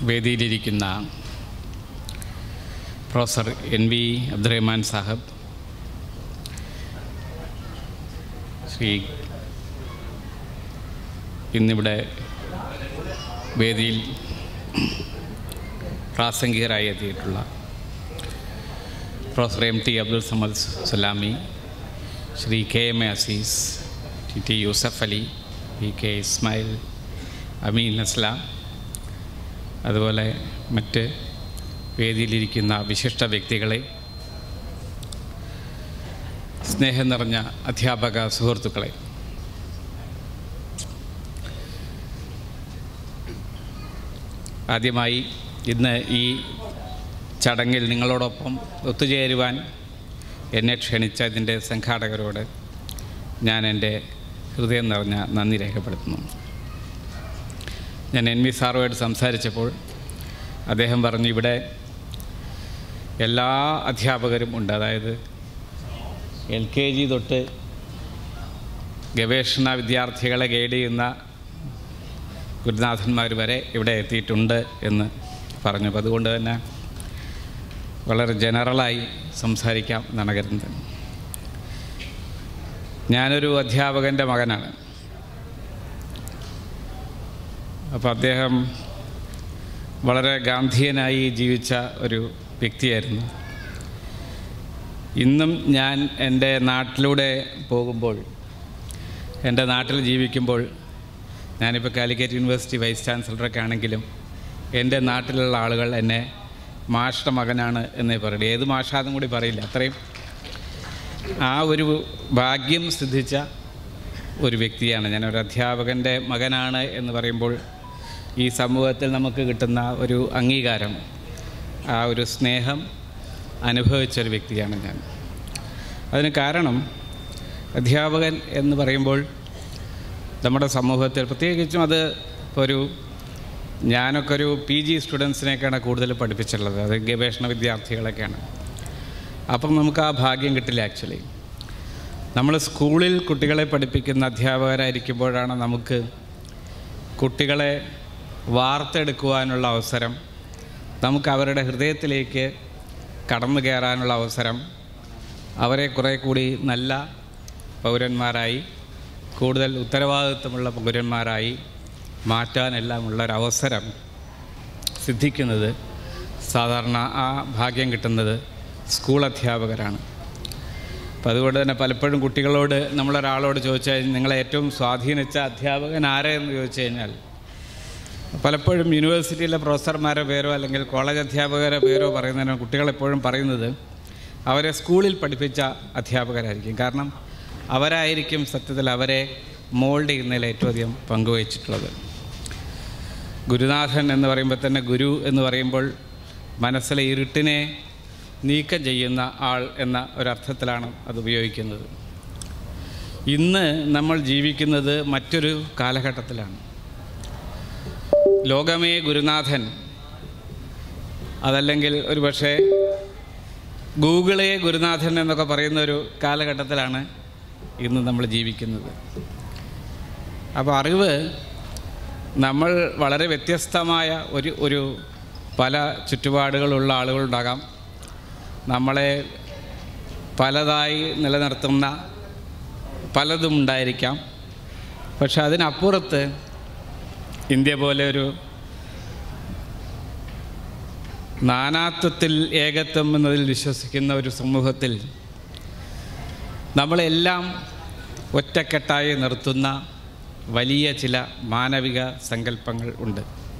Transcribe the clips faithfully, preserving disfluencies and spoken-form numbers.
വേദിയിലിരിക്കുന്ന professor N V Abdurahman Sahib, Shri ഇന്നിവിടെ വേദിയിൽ പ്രാസംഗികരായി എത്തിയിട്ടുള്ള professor M T Abdul Samad Salami, Shri K M A Aziz, T T Yusuf Ali, P K Ismail, Ameen Aslam, അതുപോലെ മറ്റ് വേദിയിലിരിക്കുന്ന വിശിഷ്ട വ്യക്തികളെ, സ്നേഹം നിറഞ്ഞ അധ്യാപക സുഹൃത്തുക്കളെ, ആദ്യമായി ഇന്ന് ഈ ചടങ്ങിൽ നിങ്ങളോടൊപ്പം ഒത്തുചേരുവാൻ എന്നെ ക്ഷണിച്ച ഇതിൻ്റെ സംഘാടകരോട് ഞാൻ എൻ്റെ ഹൃദയം നിറഞ്ഞ നന്ദി രേഖപ്പെടുത്തുന്നു. ഞാൻ എൻ വി സാറുമായിട്ട് സംസാരിച്ചപ്പോൾ അദ്ദേഹം പറഞ്ഞു, ഇവിടെ എല്ലാ അധ്യാപകരും ഉണ്ട്. അതായത് എൽ കെ ജി തൊട്ട് ഗവേഷണ വിദ്യാർത്ഥികളെ ഗൈഡ് ചെയ്യുന്ന ഗുരുനാഥന്മാർ വരെ ഇവിടെ എത്തിയിട്ടുണ്ട് എന്ന് പറഞ്ഞു. അപ്പോൾ അതുകൊണ്ട് തന്നെ വളരെ ജനറലായി സംസാരിക്കാം എന്നാണ് കരുതുന്നത്. ഞാനൊരു അധ്യാപകൻ്റെ മകനാണ്. അപ്പോൾ അദ്ദേഹം വളരെ ഗാന്ധിയനായി ജീവിച്ച ഒരു വ്യക്തിയായിരുന്നു. ഇന്നും ഞാൻ എൻ്റെ നാട്ടിലൂടെ പോകുമ്പോൾ, എൻ്റെ നാട്ടിൽ ജീവിക്കുമ്പോൾ, ഞാനിപ്പോൾ കാലിക്കറ്റ് യൂണിവേഴ്സിറ്റി വൈസ് ചാൻസലറൊക്കെ ആണെങ്കിലും എൻ്റെ നാട്ടിലുള്ള ആളുകൾ എന്നെ മാഷ്ടെ മകനാണ് എന്നേ പറയും. ഏത് മാഷാന്നും കൂടി പറയില്ല. അത്രയും ആ ഒരു ഭാഗ്യം സിദ്ധിച്ച ഒരു വ്യക്തിയാണ് ഞാൻ. ഒരു അധ്യാപകൻ്റെ മകനാണ് എന്ന് പറയുമ്പോൾ ഈ സമൂഹത്തിൽ നമുക്ക് കിട്ടുന്ന ഒരു അംഗീകാരം, ആ ഒരു സ്നേഹം അനുഭവിച്ചൊരു വ്യക്തിയാണ് ഞാൻ. അതിന് കാരണം, അധ്യാപകൻ എന്ന് പറയുമ്പോൾ നമ്മുടെ സമൂഹത്തിൽ പ്രത്യേകിച്ചും അത് ഒരു ഞാനൊക്കെ ഒരു പി ജി സ്റ്റുഡൻസിനെയൊക്കെയാണ് കൂടുതൽ പഠിപ്പിച്ചിട്ടുള്ളത്. അത് ഗവേഷണ വിദ്യാർത്ഥികളൊക്കെയാണ്. അപ്പം നമുക്ക് ആ ഭാഗ്യം കിട്ടില്ല. ആക്ച്വലി നമ്മൾ സ്കൂളിൽ കുട്ടികളെ പഠിപ്പിക്കുന്ന അധ്യാപകരായിരിക്കുമ്പോഴാണ് നമുക്ക് കുട്ടികളെ വാർത്തെടുക്കുവാനുള്ള അവസരം, നമുക്ക് അവരുടെ ഹൃദയത്തിലേക്ക് കടന്നു കയറാനുള്ള അവസരം, അവരെ കുറേ കൂടി നല്ല പൗരന്മാരായി, കൂടുതൽ ഉത്തരവാദിത്വമുള്ള പൗരന്മാരായി മാറ്റാനെല്ലാം ഉള്ളൊരവസരം സിദ്ധിക്കുന്നത്, സാധാരണ ആ ഭാഗ്യം കിട്ടുന്നത് സ്കൂൾ അധ്യാപകരാണ്. അപ്പം അതുകൊണ്ട് തന്നെ പലപ്പോഴും കുട്ടികളോട് നമ്മളൊരാളോട് ചോദിച്ചു കഴിഞ്ഞാൽ നിങ്ങളെ ഏറ്റവും സ്വാധീനിച്ച അധ്യാപകൻ ആരെയെന്ന് ചോദിച്ചു കഴിഞ്ഞാൽ പലപ്പോഴും യൂണിവേഴ്സിറ്റിയിലെ പ്രൊഫസർമാരുടെ പേരോ അല്ലെങ്കിൽ കോളേജ് അധ്യാപകരുടെ പേരോ പറയുന്നതിന് കുട്ടികളെപ്പോഴും പറയുന്നത് അവരെ സ്കൂളിൽ പഠിപ്പിച്ച അധ്യാപകരായിരിക്കും. കാരണം അവരായിരിക്കും സത്യത്തിൽ അവരെ മോൾഡ് ചെയ്യുന്നതിൽ ഏറ്റവും അധികം പങ്കുവഹിച്ചിട്ടുള്ളത്. ഗുരുനാഥൻ എന്ന് പറയുമ്പോൾ തന്നെ, ഗുരു എന്ന് പറയുമ്പോൾ മനസ്സിലെ ഇരുട്ടിനെ നീക്കം ചെയ്യുന്ന ആൾ എന്ന ഒരർത്ഥത്തിലാണ് അത് ഉപയോഗിക്കുന്നത്. ഇന്ന് നമ്മൾ ജീവിക്കുന്നത് മറ്റൊരു കാലഘട്ടത്തിലാണ്. ലോകമേ ഗുരുനാഥൻ, അതല്ലെങ്കിൽ ഒരു പക്ഷേ ഗൂഗിളേ ഗുരുനാഥൻ എന്നൊക്കെ പറയുന്ന ഒരു കാലഘട്ടത്തിലാണ് ഇന്ന് നമ്മൾ ജീവിക്കുന്നത്. അപ്പോൾ അറിവ് നമ്മൾ വളരെ വ്യത്യസ്തമായ ഒരു ഒരു പല ചുറ്റുപാടുകളുള്ള ആളുകളുണ്ടാകാം. നമ്മളെ പലതായി നിലനിർത്തുന്ന പലതും ഉണ്ടായിരിക്കാം. പക്ഷെ അതിനപ്പുറത്ത് ഇന്ത്യ പോലെ ഒരു നാനാത്വത്തിൽ ഏകത്വം എന്നതിൽ വിശ്വസിക്കുന്ന ഒരു സമൂഹത്തിൽ നമ്മളെല്ലാം ഒറ്റക്കെട്ടായി നിർത്തുന്ന വലിയ ചില മാനവിക സങ്കല്പങ്ങൾ ഉണ്ട്.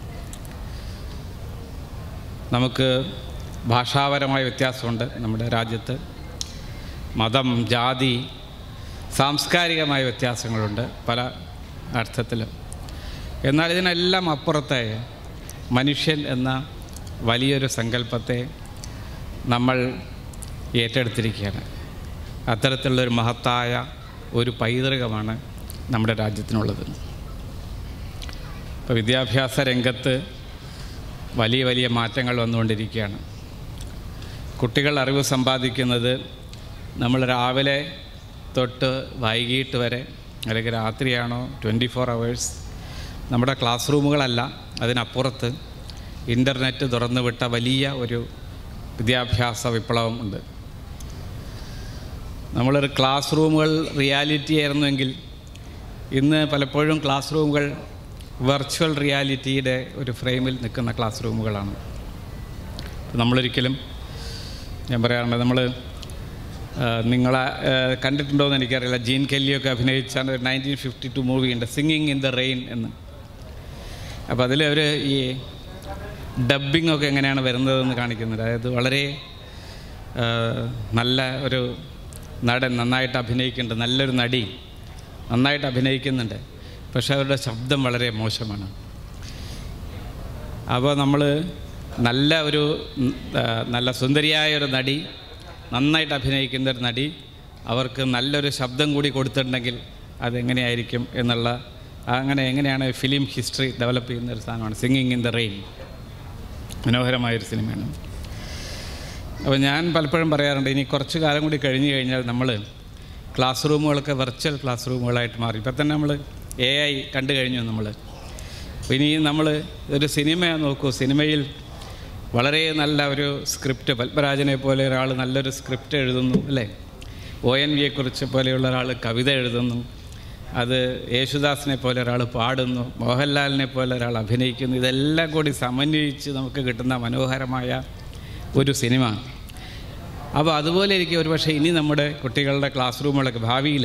നമുക്ക് ഭാഷാപരമായ വ്യത്യാസമുണ്ട് നമ്മുടെ രാജ്യത്ത്. മതം, ജാതി, സാംസ്കാരികമായ വ്യത്യാസങ്ങളുണ്ട് പല അർത്ഥത്തിലും. എന്നാൽ ഇതിനെല്ലാം അപ്പുറത്തെ മനുഷ്യൻ എന്ന വലിയൊരു സങ്കല്പത്തെ നമ്മൾ ഏറ്റെടുത്തിരിക്കുകയാണ്. അത്തരത്തിലുള്ളൊരു മഹത്തായ ഒരു പൈതൃകമാണ് നമ്മുടെ രാജ്യത്തിനുള്ളത്. ഇപ്പോൾ വിദ്യാഭ്യാസ രംഗത്ത് വലിയ വലിയ മാറ്റങ്ങൾ വന്നുകൊണ്ടിരിക്കുകയാണ്. കുട്ടികൾ അറിവ് സമ്പാദിക്കുന്നത് നമ്മൾ രാവിലെ തൊട്ട് വൈകിട്ട് വരെ, അല്ലെങ്കിൽ രാത്രിയാണോ, ട്വൻറ്റി ഫോർ അവേഴ്സ് നമ്മുടെ ക്ലാസ് റൂമുകളല്ല, അതിനപ്പുറത്ത് ഇൻ്റർനെറ്റ് തുറന്നുവിട്ട വലിയ ഒരു വിദ്യാഭ്യാസ വിപ്ലവം ഉണ്ട്. നമ്മളൊരു ക്ലാസ് റൂമുകൾ റിയാലിറ്റി ആയിരുന്നുവെങ്കിൽ ഇന്ന് പലപ്പോഴും ക്ലാസ് റൂമുകൾ വെർച്വൽ റിയാലിറ്റിയുടെ ഒരു ഫ്രെയിമിൽ നിൽക്കുന്ന ക്ലാസ് റൂമുകളാണ്. നമ്മളൊരിക്കലും ഞാൻ പറയാറുണ്ട്, നമ്മൾ നിങ്ങളെ കണ്ടിട്ടുണ്ടോയെന്ന് എനിക്കറിയില്ല, ജീൻ കെല്ലിയൊക്കെ അഭിനയിച്ചാണ് ഒരു നയൻറ്റീൻ ഫിഫ്റ്റി ടു മൂവി ഉണ്ട്, സിംഗിങ് ഇൻ ദ റെയിൻ എന്ന്. അപ്പോൾ അതിൽ അവർ ഈ ഡബ്ബിംഗ് ഒക്കെ എങ്ങനെയാണ് വരുന്നതെന്ന് കാണിക്കുന്നുണ്ട്. അതായത് വളരെ നല്ല ഒരു നടൻ നന്നായിട്ട് അഭിനയിക്കുന്നുണ്ട്, നല്ലൊരു നടി നന്നായിട്ട് അഭിനയിക്കുന്നുണ്ട്, പക്ഷേ അവരുടെ ശബ്ദം വളരെ മോശമാണ്. അപ്പോൾ നമ്മൾ നല്ല ഒരു നല്ല സുന്ദരിയായ ഒരു നടി, നന്നായിട്ട് അഭിനയിക്കുന്ന ഒരു നടി, അവർക്ക് നല്ലൊരു ശബ്ദം കൂടി കൊടുത്തിട്ടുണ്ടെങ്കിൽ അതെങ്ങനെയായിരിക്കും എന്നുള്ള, അങ്ങനെ എങ്ങനെയാണ് ഫിലിം ഹിസ്റ്ററി ഡെവലപ്പ് ചെയ്യുന്ന ഒരു സാധനമാണ് സിംഗിങ് ഇൻ ദ റെയിൻ. മനോഹരമായൊരു സിനിമയാണ്. അപ്പോൾ ഞാൻ പലപ്പോഴും പറയാറുണ്ട്, ഇനി കുറച്ച് കാലം കൂടി കഴിഞ്ഞ് കഴിഞ്ഞാൽ നമ്മൾ ക്ലാസ് റൂമുകളൊക്കെ വെർച്വൽ ക്ലാസ് റൂമുകളായിട്ട് മാറി. ഇപ്പം തന്നെ നമ്മൾ എ ഐ കണ്ടു കഴിഞ്ഞു നമ്മൾ. അപ്പോൾ ഇനി നമ്മൾ ഒരു സിനിമ നോക്കൂ, സിനിമയിൽ വളരെ നല്ല ഒരു സ്ക്രിപ്റ്റ്, പത്മരാജനെ പോലെ ഒരാൾ നല്ലൊരു സ്ക്രിപ്റ്റ് എഴുതുന്നു അല്ലേ, ഒ എൻ വിയെക്കുറിച്ച് പോലെയുള്ള ഒരാൾ കവിത എഴുതുന്നു, അത് യേശുദാസിനെ പോലെ ഒരാൾ പാടുന്നു, മോഹൻലാലിനെ പോലെ ഒരാൾ അഭിനയിക്കുന്നു, ഇതെല്ലാം കൂടി സമന്വയിച്ച് നമുക്ക് കിട്ടുന്ന മനോഹരമായ ഒരു സിനിമ. അപ്പോൾ അതുപോലെ ഇരിക്കും ഒരു പക്ഷേ ഇനി നമ്മുടെ കുട്ടികളുടെ ക്ലാസ് റൂമുകളൊക്കെ ഭാവിയിൽ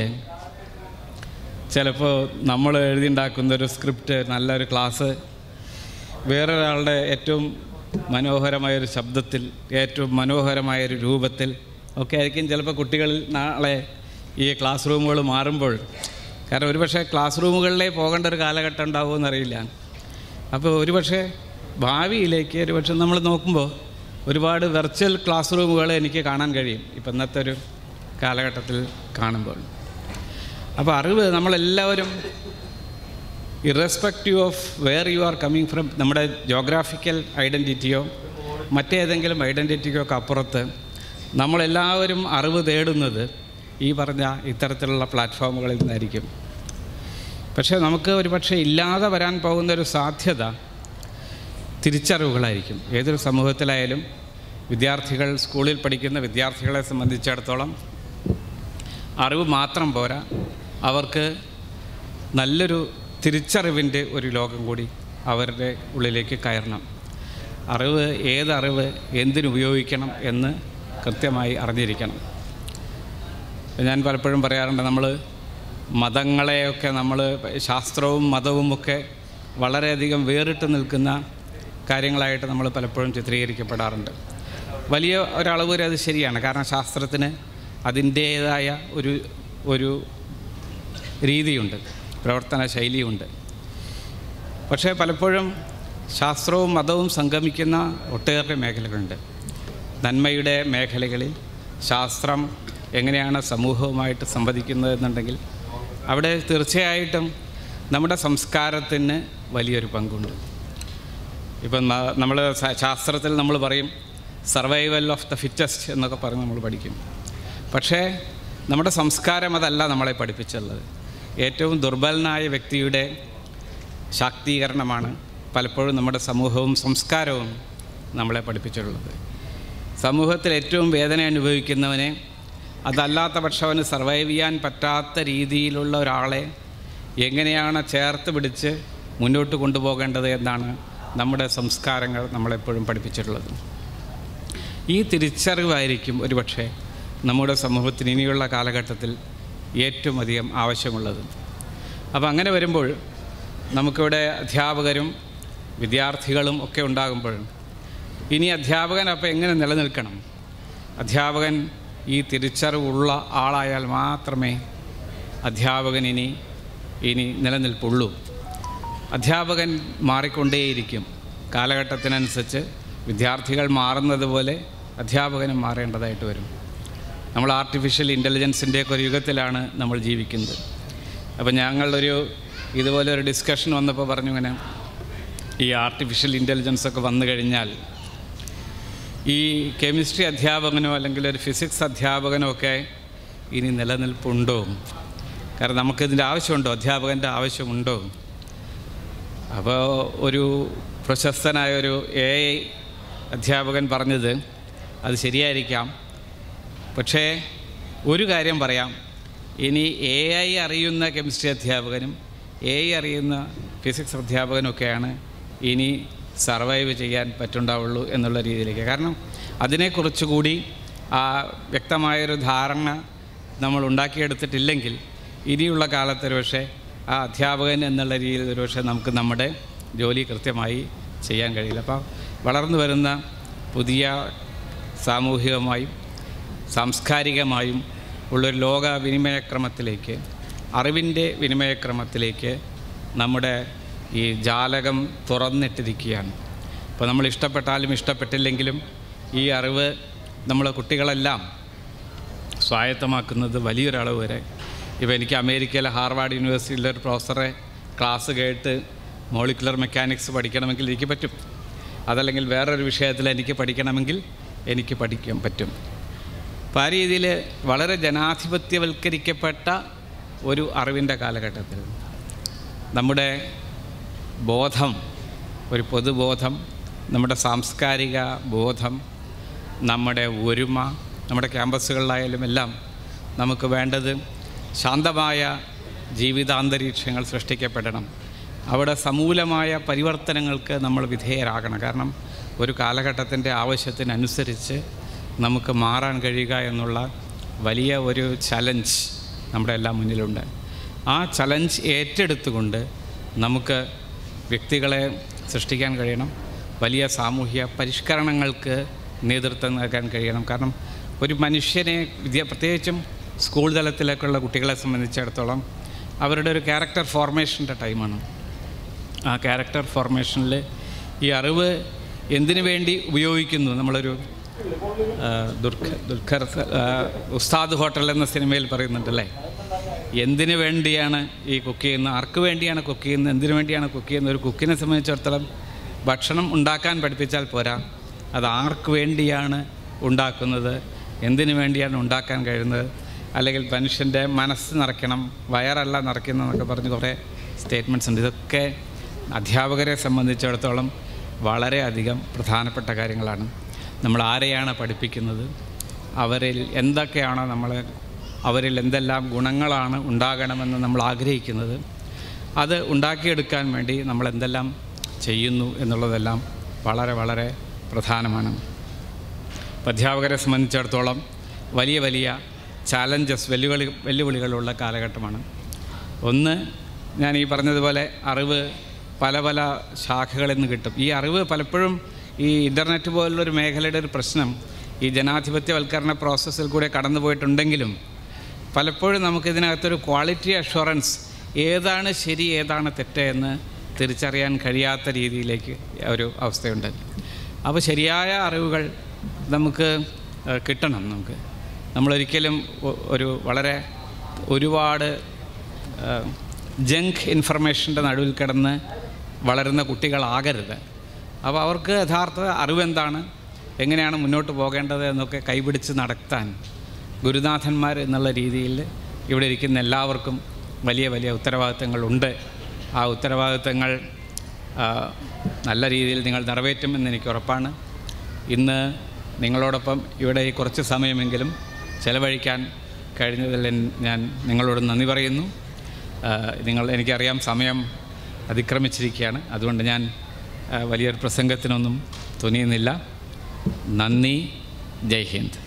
ചിലപ്പോൾ നമ്മൾ എഴുതിയുണ്ടാക്കുന്നൊരു സ്ക്രിപ്റ്റ്, നല്ലൊരു ക്ലാസ് വേറൊരാളുടെ ഏറ്റവും മനോഹരമായൊരു ശബ്ദത്തിൽ, ഏറ്റവും മനോഹരമായൊരു രൂപത്തിൽ ഒക്കെ ആയിരിക്കും ചിലപ്പോൾ കുട്ടികളിൽ നാളെ ഈ ക്ലാസ് റൂമുകൾ മാറുമ്പോൾ. കാരണം ഒരുപക്ഷെ ക്ലാസ് റൂമുകളിലേ പോകേണ്ട ഒരു കാലഘട്ടം ഉണ്ടാവുമെന്നറിയില്ല. അപ്പോൾ ഒരുപക്ഷെ ഭാവിയിലേക്ക് ഒരുപക്ഷെ നമ്മൾ നോക്കുമ്പോൾ ഒരുപാട് വെർച്വൽ ക്ലാസ് റൂമുകൾ എനിക്ക് കാണാൻ കഴിയും ഇപ്പം ഇന്നത്തെ ഒരു കാലഘട്ടത്തിൽ കാണുമ്പോൾ. അപ്പോൾ അറിവ് നമ്മളെല്ലാവരും irrespective of where you are coming from, നമ്മുടെ ജോഗ്രാഫിക്കൽ ഐഡൻറ്റിറ്റിയോ മറ്റേതെങ്കിലും ഐഡൻറ്റിറ്റിക്കോ ഒക്കെ അപ്പുറത്ത് നമ്മളെല്ലാവരും അറിവ് തേടുന്നത് ഈ പറഞ്ഞ ഇത്തരത്തിലുള്ള പ്ലാറ്റ്ഫോമുകളിൽ നിന്നായിരിക്കും. പക്ഷേ നമുക്ക് ഒരു പക്ഷേ ഇല്ലാതെ വരാൻ പോകുന്നൊരു സാധ്യത തിരിച്ചറിവുകളായിരിക്കും. ഏതൊരു സമൂഹത്തിലായാലും വിദ്യാർത്ഥികൾ, സ്കൂളിൽ പഠിക്കുന്ന വിദ്യാർത്ഥികളെ സംബന്ധിച്ചിടത്തോളം അറിവ് മാത്രം പോരാ, അവർക്ക് നല്ലൊരു തിരിച്ചറിവിൻ്റെ ഒരു ലോകം കൂടി അവരുടെ ഉള്ളിലേക്ക് കയറണം. അറിവ്, ഏതറിവ് എന്തിനുപയോഗിക്കണം എന്ന് കൃത്യമായി അറിഞ്ഞിരിക്കണം. ഞാൻ പലപ്പോഴും പറയാറുണ്ട്, നമ്മൾ മതങ്ങളെയൊക്കെ നമ്മൾ ശാസ്ത്രവും മതവും ഒക്കെ വളരെയധികം വേറിട്ട് നിൽക്കുന്ന കാര്യങ്ങളായിട്ട് നമ്മൾ പലപ്പോഴും ചിത്രീകരിക്കപ്പെടാറുണ്ട്. വലിയ ഒരളവ് വരെ അത് ശരിയാണ്. കാരണം ശാസ്ത്രത്തിന് അതിൻ്റേതായ ഒരു ഒരു രീതിയുണ്ട്, പ്രവർത്തന ശൈലിയുണ്ട്. പക്ഷേ പലപ്പോഴും ശാസ്ത്രവും മതവും സംഗമിക്കുന്ന ഒട്ടേറെ മേഖലകളുണ്ട്. നന്മയുടെ മേഖലകളിൽ ശാസ്ത്രം എങ്ങനെയാണ് സമൂഹവുമായിട്ട് സംവദിക്കുന്നത് എന്നുണ്ടെങ്കിൽ അവിടെ തീർച്ചയായിട്ടും നമ്മുടെ സംസ്കാരത്തിന് വലിയൊരു പങ്കുണ്ട്. ഇപ്പം നമ്മൾ ശാസ്ത്രത്തിൽ നമ്മൾ പറയും സർവൈവൽ ഓഫ് ദ ഫിറ്റസ്റ്റ് എന്നൊക്കെ പറഞ്ഞ് നമ്മൾ പഠിക്കും. പക്ഷേ നമ്മുടെ സംസ്കാരം അതല്ല നമ്മളെ പഠിപ്പിച്ചുള്ളത്. ഏറ്റവും ദുർബലനായ വ്യക്തിയുടെ ശാക്തീകരണമാണ് പലപ്പോഴും നമ്മുടെ സമൂഹവും സംസ്കാരവും നമ്മളെ പഠിപ്പിച്ചിട്ടുള്ളത്. സമൂഹത്തിൽ ഏറ്റവും വേദന അനുഭവിക്കുന്നവനെ, അതല്ലാത്ത പക്ഷം അവന് സർവൈവ് ചെയ്യാൻ പറ്റാത്ത രീതിയിലുള്ള ഒരാളെ എങ്ങനെയാണ് ചേർത്ത് പിടിച്ച് മുന്നോട്ട് കൊണ്ടുപോകേണ്ടത് എന്നാണ് നമ്മുടെ സംസ്കാരങ്ങൾ നമ്മളെപ്പോഴും പഠിപ്പിച്ചിട്ടുള്ളത്. ഈ തിരിച്ചറിവായിരിക്കും ഒരുപക്ഷെ നമ്മുടെ സമൂഹത്തിന് ഇനിയുള്ള കാലഘട്ടത്തിൽ ഏറ്റവും അധികം ആവശ്യമുള്ളത്. അപ്പോൾ അങ്ങനെ വരുമ്പോൾ നമുക്കിവിടെ അധ്യാപകരും വിദ്യാർത്ഥികളും ഒക്കെ ഉണ്ടാകുമ്പോൾ ഇനി അധ്യാപകൻ അപ്പോൾ എങ്ങനെ നിലനിൽക്കണം? അധ്യാപകൻ ഈ തിരിച്ചറിവുള്ള ആളായാൽ മാത്രമേ അധ്യാപകൻ ഇനി ഇനി നിലനിൽപ്പുള്ളൂ. അധ്യാപകൻ മാറിക്കൊണ്ടേയിരിക്കും. കാലഘട്ടത്തിനനുസരിച്ച് വിദ്യാർത്ഥികൾ മാറുന്നത് പോലെ അധ്യാപകനും മാറേണ്ടതായിട്ട് വരും. നമ്മൾ ആർട്ടിഫിഷ്യൽ ഇൻ്റലിജൻസിൻ്റെയൊക്കെ ഒരു യുഗത്തിലാണ് നമ്മൾ ജീവിക്കുന്നത്. അപ്പോൾ ഞങ്ങളൊരു ഇതുപോലെ ഒരു ഡിസ്കഷൻ വന്നപ്പോൾ പറഞ്ഞു, ഇങ്ങനെ ഈ ആർട്ടിഫിഷ്യൽ ഇൻ്റലിജൻസൊക്കെ വന്നു കഴിഞ്ഞാൽ ഈ കെമിസ്ട്രി അധ്യാപകനോ അല്ലെങ്കിൽ ഒരു ഫിസിക്സ് അധ്യാപകനോ ഒക്കെ ഇനി നിലനിൽപ്പുണ്ടോ? കാരണം നമുക്കിതിൻ്റെ ആവശ്യമുണ്ടോ? അധ്യാപകൻ്റെ ആവശ്യമുണ്ടോ? അപ്പോൾ ഒരു പ്രശസ്തനായൊരു എ ഐ അധ്യാപകൻ പറഞ്ഞത് അത് ശരിയായിരിക്കാം. പക്ഷേ ഒരു കാര്യം പറയാം, ഇനി എ ഐ അറിയുന്ന കെമിസ്ട്രി അധ്യാപകനും എ ഐ അറിയുന്ന ഫിസിക്സ് അധ്യാപകനൊക്കെയാണ് ഇനി സർവൈവ് ചെയ്യാൻ പറ്റുണ്ടാവുള്ളൂ എന്നുള്ള രീതിയിലേക്ക്. കാരണം അതിനെക്കുറിച്ചുകൂടി ആ വ്യക്തമായൊരു ധാരണ നമ്മൾ ഉണ്ടാക്കിയെടുത്തിട്ടില്ലെങ്കിൽ ഇനിയുള്ള കാലത്ത് ഒരു പക്ഷേ ആ അധ്യാപകൻ എന്നുള്ള രീതിയിൽ ഒരു പക്ഷേ നമുക്ക് നമ്മുടെ ജോലി കൃത്യമായി ചെയ്യാൻ കഴിയില്ല. അപ്പോൾ വളർന്നു വരുന്ന പുതിയ സാമൂഹികമായും സാംസ്കാരികമായും ഉള്ളൊരു ലോക വിനിമയക്രമത്തിലേക്ക്, അറിവിൻ്റെ വിനിമയക്രമത്തിലേക്ക് നമ്മുടെ ഈ ജാലകം തുറന്നിട്ടിരിക്കുകയാണ്. അപ്പോൾ നമ്മൾ ഇഷ്ടപ്പെട്ടാലും ഇഷ്ടപ്പെട്ടില്ലെങ്കിലും ഈ അറിവ് നമ്മളെ കുട്ടികളെല്ലാം സ്വായത്തമാക്കുന്നത് വലിയൊരളവ് വരെ. ഇപ്പോൾ എനിക്ക് അമേരിക്കയിലെ ഹാർവാർഡ് യൂണിവേഴ്സിറ്റിയിലെ ഒരു പ്രൊഫസറെ ക്ലാസ് കേട്ട് മോളിക്കുലർ മെക്കാനിക്സ് പഠിക്കണമെങ്കിൽ എനിക്ക് പറ്റും. അതല്ലെങ്കിൽ വേറൊരു വിഷയത്തിൽ എനിക്ക് പഠിക്കണമെങ്കിൽ എനിക്ക് പഠിക്കാൻ പറ്റും. അപ്പോൾ ആ രീതിയിൽ വളരെ ജനാധിപത്യവൽക്കരിക്കപ്പെട്ട ഒരു അറിവിൻ്റെ കാലഘട്ടത്തിൽ നമ്മുടെ ബോധം, ഒരു പൊതുബോധം, നമ്മുടെ സാംസ്കാരിക ബോധം, നമ്മുടെ ഒരുമ, നമ്മുടെ ക്യാമ്പസുകളിലായാലും എല്ലാം നമുക്ക് വേണ്ടത് ശാന്തമായ ജീവിതാന്തരീക്ഷങ്ങൾ സൃഷ്ടിക്കപ്പെടണം. അവിടെ സമൂലമായ പരിവർത്തനങ്ങൾക്ക് നമ്മൾ വിധേയരാകണം. കാരണം ഒരു കാലഘട്ടത്തിൻ്റെ ആവശ്യത്തിനനുസരിച്ച് നമുക്ക് മാറാൻ കഴിയുക എന്നുള്ള വലിയ ഒരു ചലഞ്ച് നമ്മുടെ എല്ലാം മുന്നിലുണ്ട്. ആ ചലഞ്ച് ഏറ്റെടുത്തുകൊണ്ട് നമുക്ക് വ്യക്തികളെ സൃഷ്ടിക്കാൻ കഴിയണം. വലിയ സാമൂഹ്യ പരിഷ്കരണങ്ങൾക്ക് നേതൃത്വം നൽകാൻ കഴിയണം. കാരണം ഒരു മനുഷ്യനെ വിദ്യ പ്രത്യേകിച്ചും സ്കൂൾ തലത്തിലേക്കുള്ള കുട്ടികളെ സംബന്ധിച്ചിടത്തോളം അവരുടെ ഒരു ക്യാരക്ടർ ഫോർമേഷൻ്റെ ടൈമാണ്. ആ ക്യാരക്ടർ ഫോർമേഷനിൽ ഈ അറിവ് എന്തിനു വേണ്ടി ഉപയോഗിക്കുന്നു? നമ്മളൊരു ദുൽഖർ ദുൽഖർ ഉസ്താദ് ഹോട്ടൽ എന്ന സിനിമയിൽ പറയുന്നുണ്ടല്ലേ, എന്തിനു വേണ്ടിയാണ് ഈ കുക്ക് ചെയ്യുന്നത്, ആർക്ക് വേണ്ടിയാണ് കുക്ക് ചെയ്യുന്നത്, എന്തിനു വേണ്ടിയാണ് കുക്ക് ചെയ്യുന്നത്? ഒരു കുക്കിനെ സംബന്ധിച്ചിടത്തോളം ഭക്ഷണം ഉണ്ടാക്കാൻ പഠിപ്പിച്ചാൽ പോരാ, അത് ആർക്ക് വേണ്ടിയാണ് ഉണ്ടാക്കുന്നത്, എന്തിനു വേണ്ടിയാണ് ഉണ്ടാക്കാൻ കഴിയുന്നത്, അല്ലെങ്കിൽ മനുഷ്യൻ്റെ മനസ്സ് നിറയ്ക്കണം, വയറല്ല നിറയ്ക്കുന്നതെന്നൊക്കെ പറഞ്ഞ് കുറേ സ്റ്റേറ്റ്മെൻറ്റ്സ് ഉണ്ട്. ഇതൊക്കെ അധ്യാപകരെ സംബന്ധിച്ചിടത്തോളം വളരെയധികം പ്രധാനപ്പെട്ട കാര്യങ്ങളാണ്. നമ്മൾ ആരെയാണ് പഠിപ്പിക്കുന്നത്, അവരിൽ എന്തൊക്കെയാണ് നമ്മൾ, അവരിൽ എന്തെല്ലാം ഗുണങ്ങളാണ് ഉണ്ടാകണമെന്ന് നമ്മൾ ആഗ്രഹിക്കുന്നത്, അത് ഉണ്ടാക്കിയെടുക്കാൻ വേണ്ടി നമ്മൾ എന്തെല്ലാം ചെയ്യുന്നു എന്നുള്ളതെല്ലാം വളരെ വളരെ പ്രധാനമാണ്. അധ്യാപകരെ സംബന്ധിച്ചിടത്തോളം വലിയ വലിയ ചാലഞ്ചസ്, വെല്ലുവിളി വെല്ലുവിളികളുള്ള കാലഘട്ടമാണ്. ഒന്ന്, ഞാൻ ഈ പറഞ്ഞതുപോലെ അറിവ് പല പല ശാഖകളിൽ നിന്ന് കിട്ടും. ഈ അറിവ് പലപ്പോഴും ഈ ഇൻ്റർനെറ്റ് പോലുള്ളൊരു മേഖലയുടെ ഒരു പ്രശ്നം ഈ ജനാധിപത്യവൽക്കരണ പ്രോസസ്സിൽ കൂടെ കടന്നു പോയിട്ടുണ്ടെങ്കിലും പലപ്പോഴും നമുക്കിതിനകത്തൊരു ക്വാളിറ്റി അഷ്വറൻസ്, ഏതാണ് ശരി ഏതാണ് തെറ്റ് എന്ന് തിരിച്ചറിയാൻ കഴിയാത്ത രീതിയിലേക്ക് ഒരു അവസ്ഥയുണ്ട്. അപ്പോൾ ശരിയായ അറിവുകൾ നമുക്ക് കിട്ടണം. നമുക്ക് നമ്മളൊരിക്കലും ഒരു വളരെ ഒരുപാട് ജങ്ക് ഇൻഫർമേഷൻ്റെ നടുവിൽ കിടന്ന് വളരുന്ന കുട്ടികളാകരുത്. അപ്പോൾ അവർക്ക് യഥാർത്ഥ അറിവെന്താണ്, എങ്ങനെയാണ് മുന്നോട്ട് പോകേണ്ടത് എന്നൊക്കെ കൈപിടിച്ച് നടത്താൻ ഗുരുനാഥന്മാർ എന്നുള്ള രീതിയിൽ ഇവിടെ ഇരിക്കുന്ന എല്ലാവർക്കും വലിയ വലിയ ഉത്തരവാദിത്തങ്ങളുണ്ട്. ആ ഉത്തരവാദിത്തങ്ങൾ നല്ല രീതിയിൽ നിങ്ങൾ നിറവേറ്റുമെന്ന് എനിക്ക് ഉറപ്പാണ്. ഇന്ന് നിങ്ങളോടൊപ്പം ഇവിടെ ഈ കുറച്ച് സമയമെങ്കിലും ചെലവഴിക്കാൻ കഴിഞ്ഞതിൽ ഞാൻ നിങ്ങളോട് നന്ദി പറയുന്നു. നിങ്ങൾ, എനിക്കറിയാം സമയം അതിക്രമിച്ചിരിക്കുകയാണ്, അതുകൊണ്ട് ഞാൻ വലിയൊരു പ്രസംഗത്തിനൊന്നും തുനിയുന്നില്ല. നന്ദി. ജയ് ഹിന്ദ്.